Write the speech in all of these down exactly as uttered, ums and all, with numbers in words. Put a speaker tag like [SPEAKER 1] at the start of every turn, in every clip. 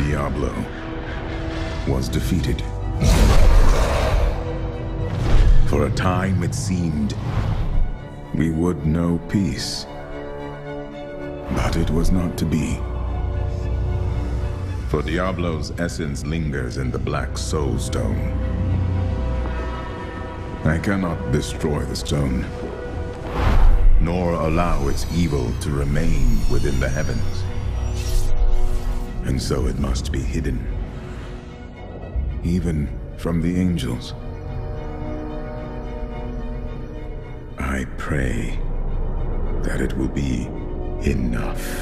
[SPEAKER 1] Diablo was defeated. For a time it seemed we would know peace. But it was not to be. For Diablo's essence lingers in the Black Soul Stone. I cannot destroy the stone, nor allow its evil to remain within the heavens. And so it must be hidden, even from the angels. I pray that it will be enough.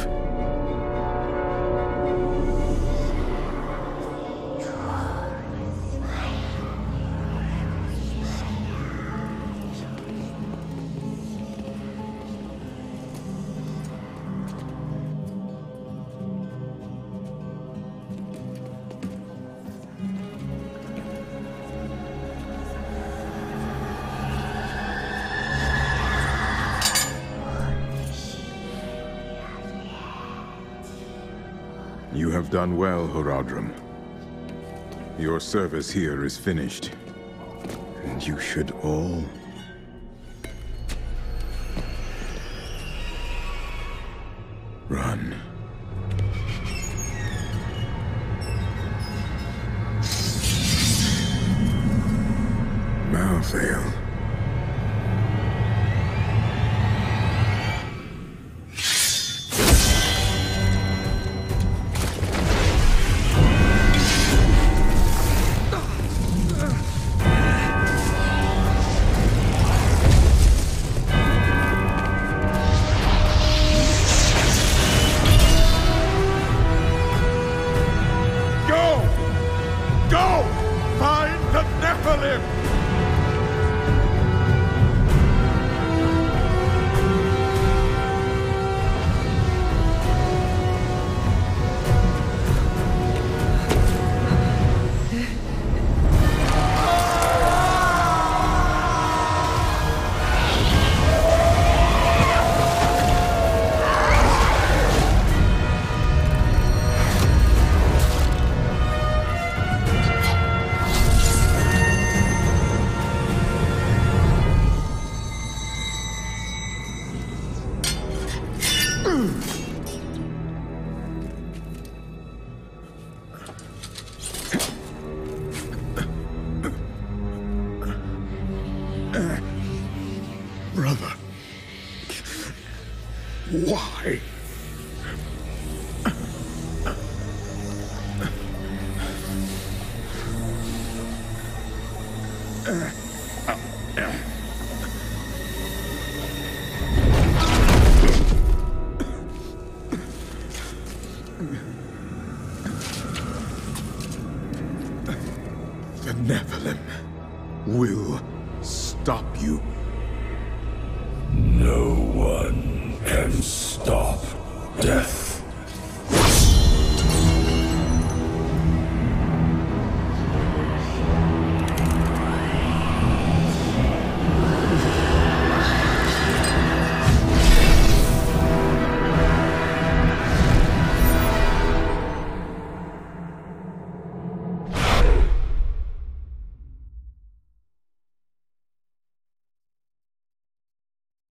[SPEAKER 1] You have done well, Horadrim. Your service here is finished, and you should all run. Malthael. Brother, why? The Nephilim will stop you.
[SPEAKER 2] No one can stop death.